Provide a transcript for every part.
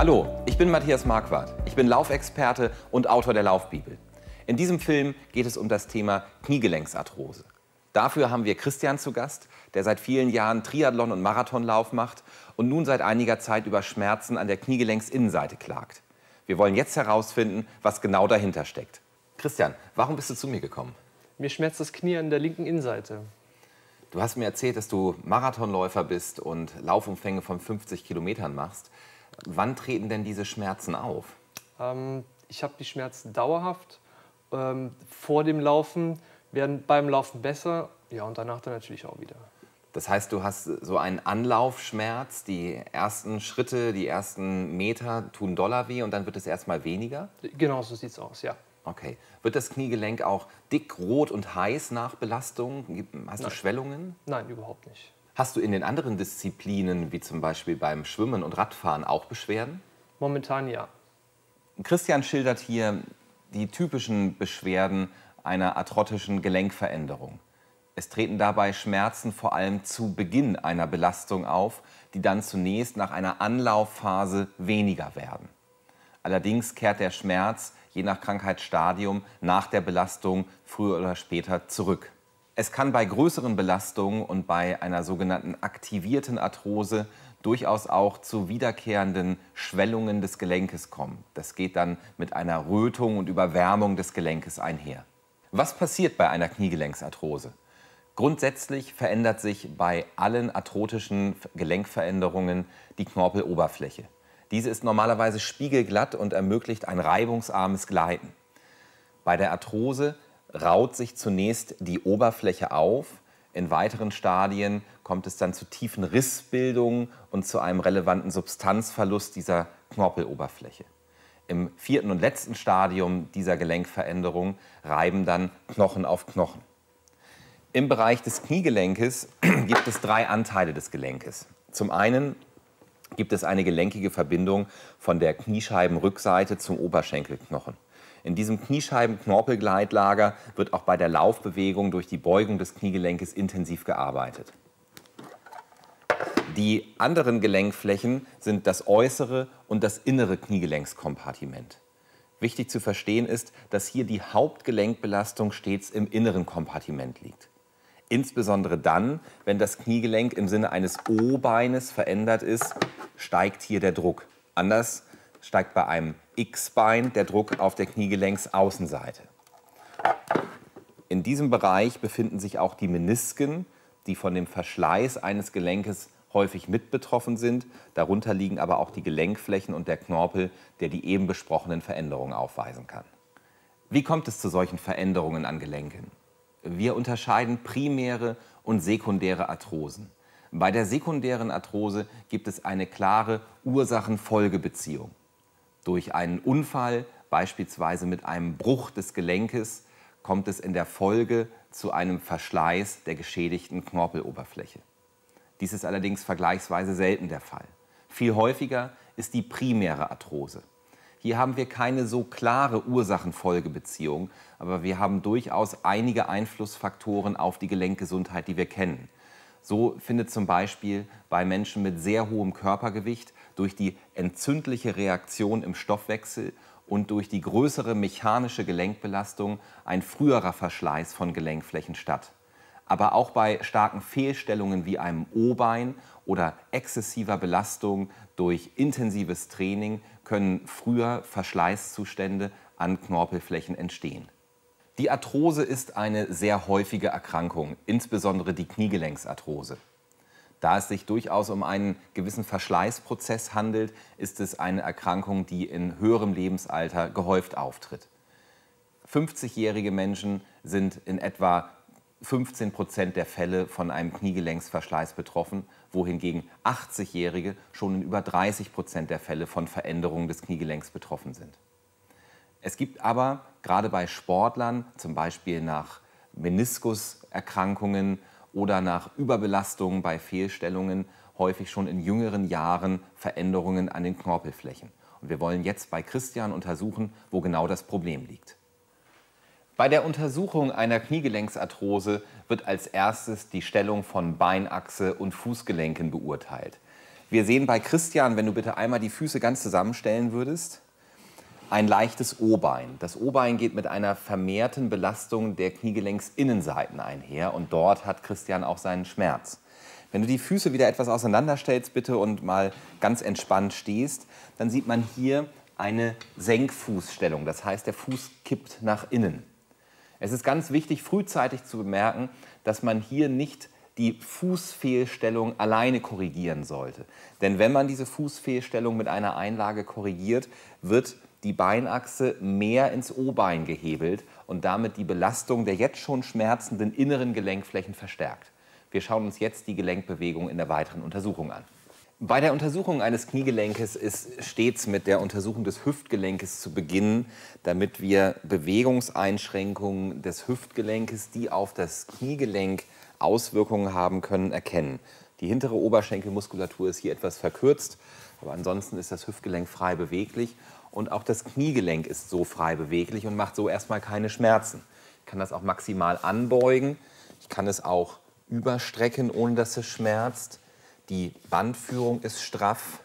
Hallo, ich bin Matthias Marquardt. Ich bin Laufexperte und Autor der Laufbibel. In diesem Film geht es um das Thema Kniegelenksarthrose. Dafür haben wir Christian zu Gast, der seit vielen Jahren Triathlon- und Marathonlauf macht und nun seit einiger Zeit über Schmerzen an der Kniegelenksinnenseite klagt. Wir wollen jetzt herausfinden, was genau dahinter steckt. Christian, warum bist du zu mir gekommen? Mir schmerzt das Knie an der linken Innenseite. Du hast mir erzählt, dass du Marathonläufer bist und Laufumfänge von 50 Kilometern machst. Wann treten denn diese Schmerzen auf? Ich habe die Schmerzen dauerhaft. Vor dem Laufen, werden beim Laufen besser, ja, und danach dann natürlich auch wieder. Das heißt, du hast so einen Anlaufschmerz, die ersten Schritte, die ersten Meter tun doller weh und dann wird es erstmal weniger? Genau, so sieht es aus, ja. Okay. Wird das Kniegelenk auch dick, rot und heiß nach Belastung? Hast du Schwellungen? Nein, überhaupt nicht. Hast du in den anderen Disziplinen, wie zum Beispiel beim Schwimmen und Radfahren, auch Beschwerden? Momentan ja. Christian schildert hier die typischen Beschwerden einer arthrotischen Gelenkveränderung. Es treten dabei Schmerzen vor allem zu Beginn einer Belastung auf, die dann zunächst nach einer Anlaufphase weniger werden. Allerdings kehrt der Schmerz je nach Krankheitsstadium nach der Belastung früher oder später zurück. Es kann bei größeren Belastungen und bei einer sogenannten aktivierten Arthrose durchaus auch zu wiederkehrenden Schwellungen des Gelenkes kommen. Das geht dann mit einer Rötung und Überwärmung des Gelenkes einher. Was passiert bei einer Kniegelenksarthrose? Grundsätzlich verändert sich bei allen arthrotischen Gelenkveränderungen die Knorpeloberfläche. Diese ist normalerweise spiegelglatt und ermöglicht ein reibungsarmes Gleiten. Bei der Arthrose raut sich zunächst die Oberfläche auf. In weiteren Stadien kommt es dann zu tiefen Rissbildungen und zu einem relevanten Substanzverlust dieser Knorpeloberfläche. Im 4. und letzten Stadium dieser Gelenkveränderung reiben dann Knochen auf Knochen. Im Bereich des Kniegelenkes gibt es 3 Anteile des Gelenkes. Zum einen gibt es eine gelenkige Verbindung von der Kniescheibenrückseite zum Oberschenkelknochen. In diesem Kniescheiben-Knorpelgleitlager wird auch bei der Laufbewegung durch die Beugung des Kniegelenkes intensiv gearbeitet. Die anderen Gelenkflächen sind das äußere und das innere Kniegelenkskompartiment. Wichtig zu verstehen ist, dass hier die Hauptgelenkbelastung stets im inneren Kompartiment liegt. Insbesondere dann, wenn das Kniegelenk im Sinne eines O-Beines verändert ist, steigt hier der Druck. Anders steigt bei einem X-Bein der Druck auf der Kniegelenksaußenseite. In diesem Bereich befinden sich auch die Menisken, die von dem Verschleiß eines Gelenkes häufig mit betroffen sind. Darunter liegen aber auch die Gelenkflächen und der Knorpel, der die eben besprochenen Veränderungen aufweisen kann. Wie kommt es zu solchen Veränderungen an Gelenken? Wir unterscheiden primäre und sekundäre Arthrosen. Bei der sekundären Arthrose gibt es eine klare Ursachen-Folge-Beziehung. Durch einen Unfall, beispielsweise mit einem Bruch des Gelenkes, kommt es in der Folge zu einem Verschleiß der geschädigten Knorpeloberfläche. Dies ist allerdings vergleichsweise selten der Fall. Viel häufiger ist die primäre Arthrose. Hier haben wir keine so klare Ursachen-Folge-Beziehung, aber wir haben durchaus einige Einflussfaktoren auf die Gelenkgesundheit, die wir kennen. So findet zum Beispiel bei Menschen mit sehr hohem Körpergewicht durch die entzündliche Reaktion im Stoffwechsel und durch die größere mechanische Gelenkbelastung ein früherer Verschleiß von Gelenkflächen statt. Aber auch bei starken Fehlstellungen wie einem O-Bein oder exzessiver Belastung durch intensives Training können früher Verschleißzustände an Knorpelflächen entstehen. Die Arthrose ist eine sehr häufige Erkrankung, insbesondere die Kniegelenksarthrose. Da es sich durchaus um einen gewissen Verschleißprozess handelt, ist es eine Erkrankung, die in höherem Lebensalter gehäuft auftritt. 50-jährige Menschen sind in etwa 15% der Fälle von einem Kniegelenksverschleiß betroffen, wohingegen 80-Jährige schon in über 30% der Fälle von Veränderungen des Kniegelenks betroffen sind. Es gibt aber gerade bei Sportlern, zum Beispiel nach Meniskuserkrankungen oder nach Überbelastungen bei Fehlstellungen, häufig schon in jüngeren Jahren Veränderungen an den Knorpelflächen. Und wir wollen jetzt bei Christian untersuchen, wo genau das Problem liegt. Bei der Untersuchung einer Kniegelenksarthrose wird als erstes die Stellung von Beinachse und Fußgelenken beurteilt. Wir sehen bei Christian, wenn du bitte einmal die Füße ganz zusammenstellen würdest, ein leichtes O-Bein. Das O-Bein geht mit einer vermehrten Belastung der Kniegelenksinnenseiten einher und dort hat Christian auch seinen Schmerz. Wenn du die Füße wieder etwas auseinanderstellst bitte und mal ganz entspannt stehst, dann sieht man hier eine Senkfußstellung. Das heißt, der Fuß kippt nach innen. Es ist ganz wichtig, frühzeitig zu bemerken, dass man hier nicht die Fußfehlstellung alleine korrigieren sollte. Denn wenn man diese Fußfehlstellung mit einer Einlage korrigiert, wird die Beinachse mehr ins O-Bein gehebelt und damit die Belastung der jetzt schon schmerzenden inneren Gelenkflächen verstärkt. Wir schauen uns jetzt die Gelenkbewegung in der weiteren Untersuchung an. Bei der Untersuchung eines Kniegelenkes ist stets mit der Untersuchung des Hüftgelenkes zu beginnen, damit wir Bewegungseinschränkungen des Hüftgelenkes, die auf das Kniegelenk Auswirkungen haben können, erkennen. Die hintere Oberschenkelmuskulatur ist hier etwas verkürzt, aber ansonsten ist das Hüftgelenk frei beweglich und auch das Kniegelenk ist so frei beweglich und macht so erstmal keine Schmerzen. Ich kann das auch maximal anbeugen, ich kann es auch überstrecken, ohne dass es schmerzt. Die Bandführung ist straff.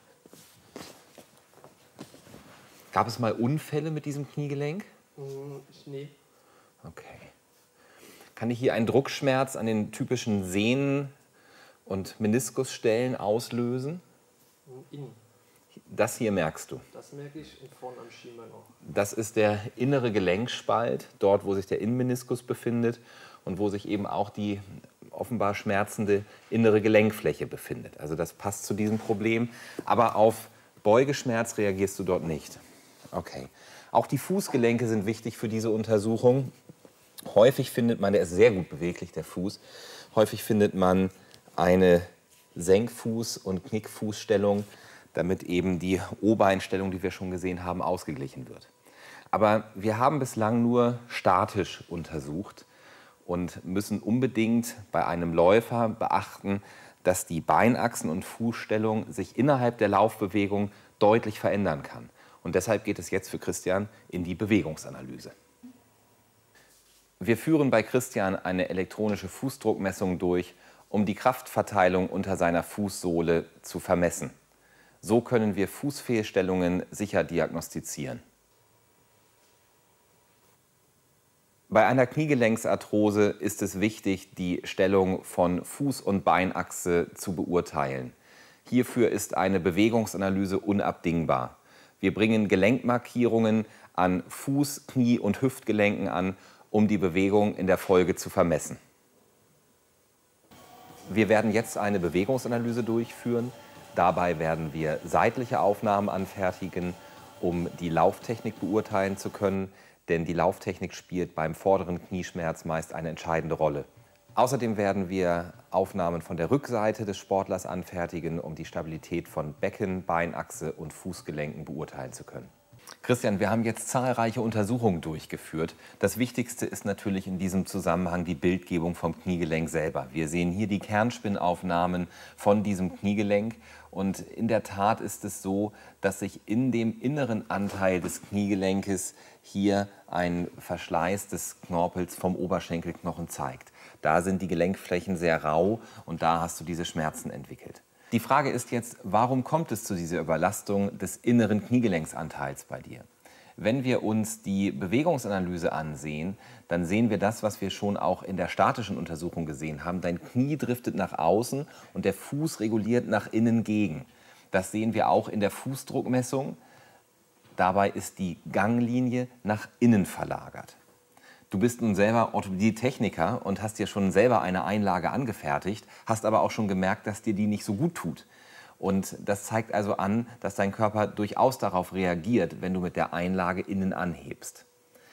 Gab es mal Unfälle mit diesem Kniegelenk? Nee. Okay. Kann ich hier einen Druckschmerz an den typischen Sehnen- und Meniskusstellen auslösen? Innen. Das hier merkst du. Das merke ich und vorne am Schienbein auch. Das ist der innere Gelenkspalt, dort wo sich der Innenmeniskus befindet und wo sich eben auch die offenbar schmerzende innere Gelenkfläche befindet. Also das passt zu diesem Problem. Aber auf Beugeschmerz reagierst du dort nicht. Okay. Auch die Fußgelenke sind wichtig für diese Untersuchung. Häufig findet man, der ist sehr gut beweglich, der Fuß, häufig findet man eine Senkfuß- und Knickfußstellung, damit eben die O-Beinstellung, die wir schon gesehen haben, ausgeglichen wird. Aber wir haben bislang nur statisch untersucht und müssen unbedingt bei einem Läufer beachten, dass die Beinachsen- und Fußstellung sich innerhalb der Laufbewegung deutlich verändern kann. Und deshalb geht es jetzt für Christian in die Bewegungsanalyse. Wir führen bei Christian eine elektronische Fußdruckmessung durch, um die Kraftverteilung unter seiner Fußsohle zu vermessen. So können wir Fußfehlstellungen sicher diagnostizieren. Bei einer Kniegelenksarthrose ist es wichtig, die Stellung von Fuß- und Beinachse zu beurteilen. Hierfür ist eine Bewegungsanalyse unabdingbar. Wir bringen Gelenkmarkierungen an Fuß-, Knie- und Hüftgelenken an, um die Bewegung in der Folge zu vermessen. Wir werden jetzt eine Bewegungsanalyse durchführen. Dabei werden wir seitliche Aufnahmen anfertigen, um die Lauftechnik beurteilen zu können, denn die Lauftechnik spielt beim vorderen Knieschmerz meist eine entscheidende Rolle. Außerdem werden wir Aufnahmen von der Rückseite des Sportlers anfertigen, um die Stabilität von Becken, Beinachse und Fußgelenken beurteilen zu können. Christian, wir haben jetzt zahlreiche Untersuchungen durchgeführt. Das Wichtigste ist natürlich in diesem Zusammenhang die Bildgebung vom Kniegelenk selber. Wir sehen hier die Kernspinnaufnahmen von diesem Kniegelenk. Und in der Tat ist es so, dass sich in dem inneren Anteil des Kniegelenkes hier ein Verschleiß des Knorpels vom Oberschenkelknochen zeigt. Da sind die Gelenkflächen sehr rau und da hast du diese Schmerzen entwickelt. Die Frage ist jetzt, warum kommt es zu dieser Überlastung des inneren Kniegelenksanteils bei dir? Wenn wir uns die Bewegungsanalyse ansehen, dann sehen wir das, was wir schon auch in der statischen Untersuchung gesehen haben. Dein Knie driftet nach außen und der Fuß reguliert nach innen gegen. Das sehen wir auch in der Fußdruckmessung. Dabei ist die Ganglinie nach innen verlagert. Du bist nun selber Orthopädie-Techniker und hast dir schon selber eine Einlage angefertigt, hast aber auch schon gemerkt, dass dir die nicht so gut tut. Und das zeigt also an, dass dein Körper durchaus darauf reagiert, wenn du mit der Einlage innen anhebst.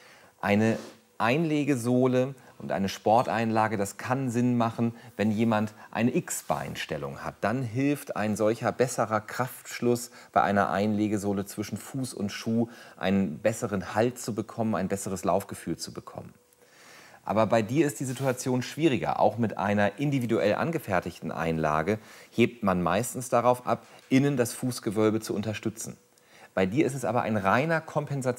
Eine Einlegesohle und eine Sporteinlage, das kann Sinn machen, wenn jemand eine X-Beinstellung hat. Dann hilft ein solcher besserer Kraftschluss bei einer Einlegesohle zwischen Fuß und Schuh, einen besseren Halt zu bekommen, ein besseres Laufgefühl zu bekommen. Aber bei dir ist die Situation schwieriger. Auch mit einer individuell angefertigten Einlage hebt man meistens darauf ab, innen das Fußgewölbe zu unterstützen. Bei dir ist es aber ein reiner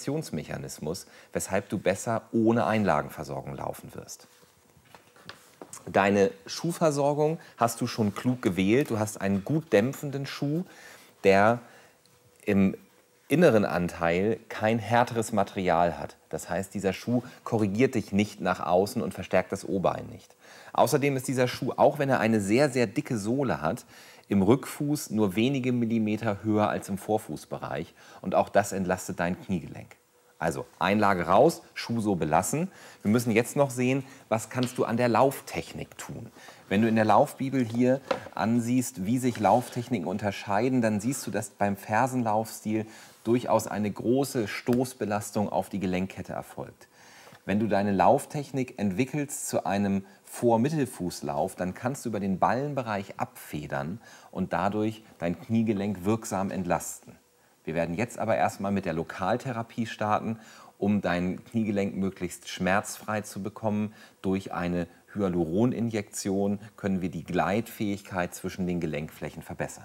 Kompensationsmechanismus, weshalb du besser ohne Einlagenversorgung laufen wirst. Deine Schuhversorgung hast du schon klug gewählt. Du hast einen gut dämpfenden Schuh, der im inneren Anteil kein härteres Material hat. Das heißt, dieser Schuh korrigiert dich nicht nach außen und verstärkt das O-Bein nicht. Außerdem ist dieser Schuh, auch wenn er eine sehr, sehr dicke Sohle hat, im Rückfuß nur wenige Millimeter höher als im Vorfußbereich. Und auch das entlastet dein Kniegelenk. Also Einlage raus, Schuh so belassen. Wir müssen jetzt noch sehen, was kannst du an der Lauftechnik tun. Wenn du in der Laufbibel hier ansiehst, wie sich Lauftechniken unterscheiden, dann siehst du, dass beim Fersenlaufstil durchaus eine große Stoßbelastung auf die Gelenkkette erfolgt. Wenn du deine Lauftechnik entwickelst zu einem Vor-Mittelfußlauf, dann kannst du über den Ballenbereich abfedern und dadurch dein Kniegelenk wirksam entlasten. Wir werden jetzt aber erstmal mit der Lokaltherapie starten, um dein Kniegelenk möglichst schmerzfrei zu bekommen. Durch eine Hyaluroninjektion können wir die Gleitfähigkeit zwischen den Gelenkflächen verbessern.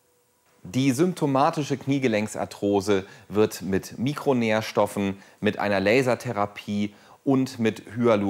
Die symptomatische Kniegelenksarthrose wird mit Mikronährstoffen, mit einer Lasertherapie und mit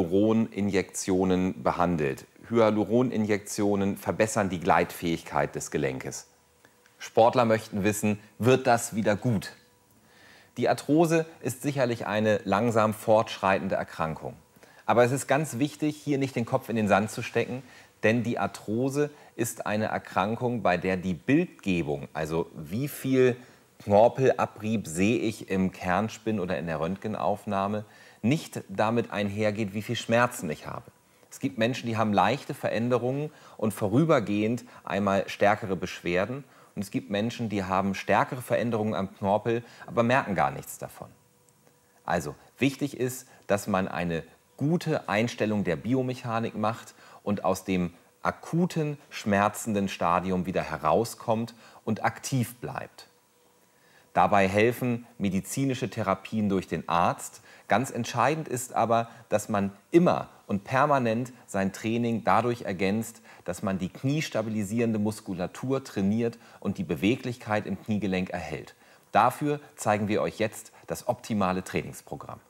Hyaluroninjektionen behandelt. Hyaluroninjektionen verbessern die Gleitfähigkeit des Gelenkes. Sportler möchten wissen, wird das wieder gut? Die Arthrose ist sicherlich eine langsam fortschreitende Erkrankung. Aber es ist ganz wichtig, hier nicht den Kopf in den Sand zu stecken, denn die Arthrose ist eine Erkrankung, bei der die Bildgebung, also wie viel Knorpelabrieb sehe ich im Kernspin oder in der Röntgenaufnahme, nicht damit einhergeht, wie viel Schmerzen ich habe. Es gibt Menschen, die haben leichte Veränderungen und vorübergehend einmal stärkere Beschwerden. Und es gibt Menschen, die haben stärkere Veränderungen am Knorpel, aber merken gar nichts davon. Also wichtig ist, dass man eine gute Einstellung der Biomechanik macht und aus dem akuten, schmerzenden Stadium wieder herauskommt und aktiv bleibt. Dabei helfen medizinische Therapien durch den Arzt. Ganz entscheidend ist aber, dass man immer und permanent sein Training dadurch ergänzt, dass man die kniestabilisierende Muskulatur trainiert und die Beweglichkeit im Kniegelenk erhält. Dafür zeigen wir euch jetzt das optimale Trainingsprogramm.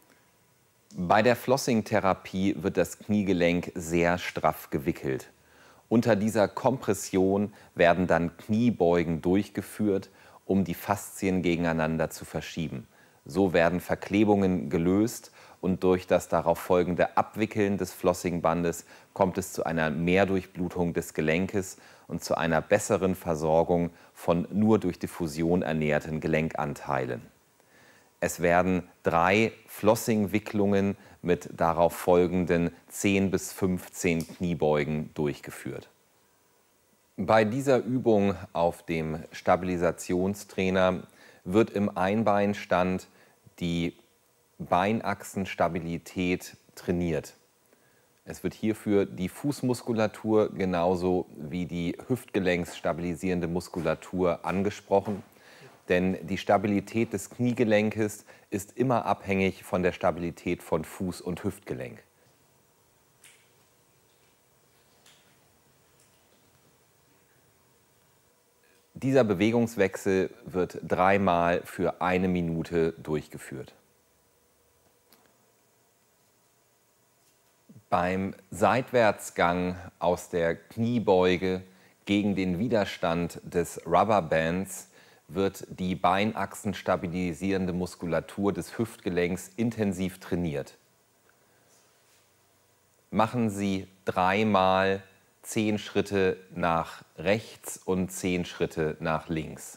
Bei der Flossing-Therapie wird das Kniegelenk sehr straff gewickelt. Unter dieser Kompression werden dann Kniebeugen durchgeführt, um die Faszien gegeneinander zu verschieben. So werden Verklebungen gelöst und durch das darauf folgende Abwickeln des Flossingbandes kommt es zu einer Mehrdurchblutung des Gelenkes und zu einer besseren Versorgung von nur durch Diffusion ernährten Gelenkanteilen. Es werden 3 Flossing-Wicklungen mit darauf folgenden 10 bis 15 Kniebeugen durchgeführt. Bei dieser Übung auf dem Stabilisationstrainer wird im Einbeinstand die Beinachsenstabilität trainiert. Es wird hierfür die Fußmuskulatur genauso wie die hüftgelenksstabilisierende Muskulatur angesprochen. Denn die Stabilität des Kniegelenkes ist immer abhängig von der Stabilität von Fuß- und Hüftgelenk. Dieser Bewegungswechsel wird 3-mal für 1 Minute durchgeführt. Beim Seitwärtsgang aus der Kniebeuge gegen den Widerstand des Rubberbands wird die beinachsenstabilisierende Muskulatur des Hüftgelenks intensiv trainiert. Machen Sie 3-mal 10 Schritte nach rechts und 10 Schritte nach links.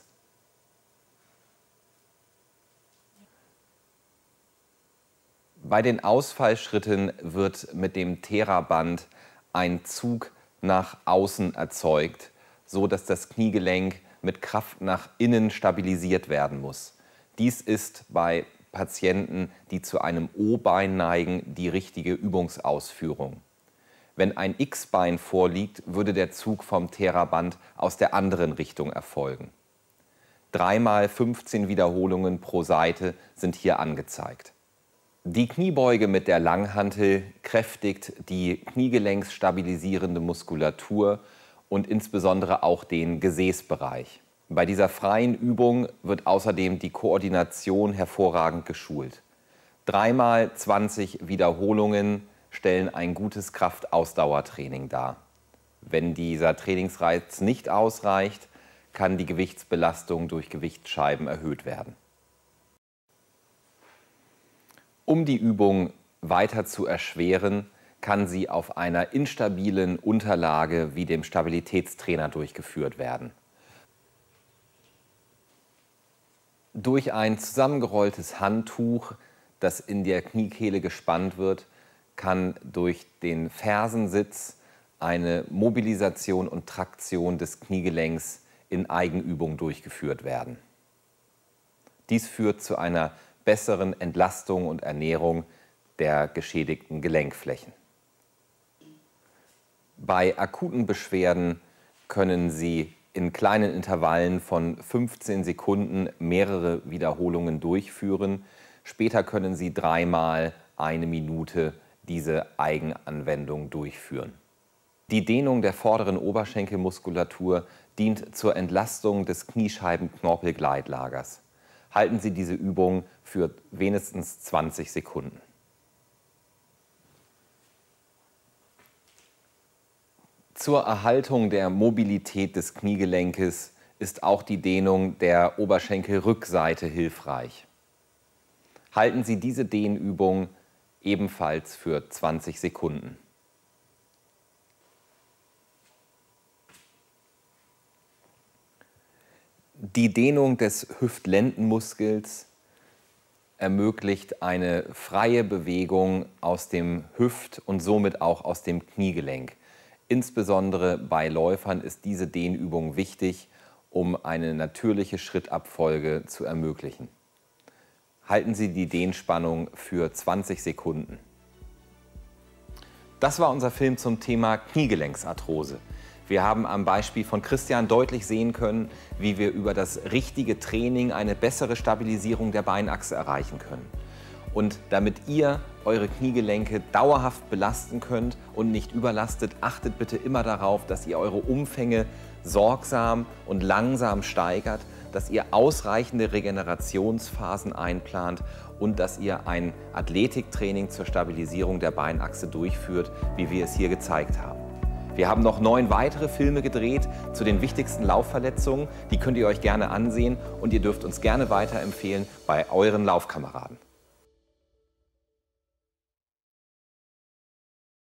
Bei den Ausfallschritten wird mit dem Theraband ein Zug nach außen erzeugt, so dass das Kniegelenk mit Kraft nach innen stabilisiert werden muss. Dies ist bei Patienten, die zu einem O-Bein neigen, die richtige Übungsausführung. Wenn ein X-Bein vorliegt, würde der Zug vom Theraband aus der anderen Richtung erfolgen. 3-mal 15 Wiederholungen pro Seite sind hier angezeigt. Die Kniebeuge mit der Langhantel kräftigt die kniegelenksstabilisierende Muskulatur und insbesondere auch den Gesäßbereich. Bei dieser freien Übung wird außerdem die Koordination hervorragend geschult. 3-mal 20 Wiederholungen stellen ein gutes Kraftausdauertraining dar. Wenn dieser Trainingsreiz nicht ausreicht, kann die Gewichtsbelastung durch Gewichtsscheiben erhöht werden. Um die Übung weiter zu erschweren, kann sie auf einer instabilen Unterlage wie dem Stabilitätstrainer durchgeführt werden. Durch ein zusammengerolltes Handtuch, das in der Kniekehle gespannt wird, kann durch den Fersensitz eine Mobilisation und Traktion des Kniegelenks in Eigenübung durchgeführt werden. Dies führt zu einer besseren Entlastung und Ernährung der geschädigten Gelenkflächen. Bei akuten Beschwerden können Sie in kleinen Intervallen von 15 Sekunden mehrere Wiederholungen durchführen. Später können Sie 3-mal 1 Minute diese Eigenanwendung durchführen. Die Dehnung der vorderen Oberschenkelmuskulatur dient zur Entlastung des Kniescheibenknorpelgleitlagers. Halten Sie diese Übung für wenigstens 20 Sekunden. Zur Erhaltung der Mobilität des Kniegelenkes ist auch die Dehnung der Oberschenkelrückseite hilfreich. Halten Sie diese Dehnübung ebenfalls für 20 Sekunden. Die Dehnung des Hüftlendenmuskels ermöglicht eine freie Bewegung aus dem Hüft- und somit auch aus dem Kniegelenk. Insbesondere bei Läufern ist diese Dehnübung wichtig, um eine natürliche Schrittabfolge zu ermöglichen. Halten Sie die Dehnspannung für 20 Sekunden. Das war unser Film zum Thema Kniegelenksarthrose. Wir haben am Beispiel von Christian deutlich sehen können, wie wir über das richtige Training eine bessere Stabilisierung der Beinachse erreichen können. Und damit ihr eure Kniegelenke dauerhaft belasten könnt und nicht überlastet, achtet bitte immer darauf, dass ihr eure Umfänge sorgsam und langsam steigert, dass ihr ausreichende Regenerationsphasen einplant und dass ihr ein Athletiktraining zur Stabilisierung der Beinachse durchführt, wie wir es hier gezeigt haben. Wir haben noch 9 weitere Filme gedreht zu den wichtigsten Laufverletzungen. Die könnt ihr euch gerne ansehen und ihr dürft uns gerne weiterempfehlen bei euren Laufkameraden.